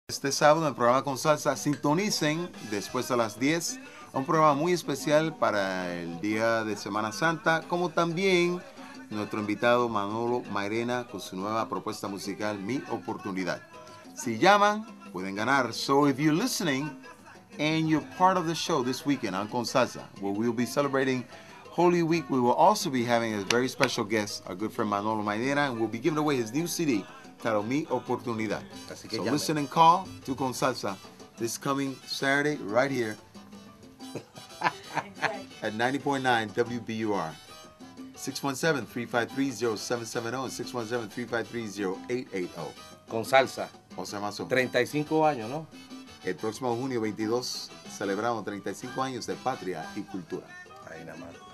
Este sábado en el programa Con Salsa, sintonicen después a las 10, un programa muy especial para el día de Semana Santa, como también nuestro invitado Manolo Mairena con su nueva propuesta musical, Mi Oportunidad. Si llaman, pueden ganar. So if you're listening and you're part of the show this weekend on Con Salsa, where we'll be celebrating Holy Week, we will also be having a very special guest, our good friend Manolo Mairena, and we'll be giving away his new CD, titled Mi Oportunidad. Así que so llame. listen and call to Con Salsa this coming Saturday right here at 90.9 WBUR. 617-353-0770 and 617-353-0880. Con Salsa. José Mazo. 35 años, ¿no? El próximo junio 22 celebramos 35 años de patria y cultura. Ahí nada más.